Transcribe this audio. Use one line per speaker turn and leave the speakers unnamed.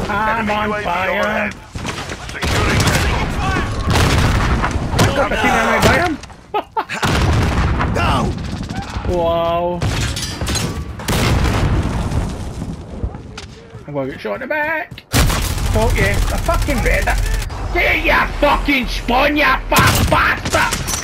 I'm on
UAV
fire.
overhead. Securing
Got the thing on my bottom.
Down!
Whoa. I'm gonna get shot in the back. Oh yeah, the fucking better. Get your fucking spawn, you fat bastard!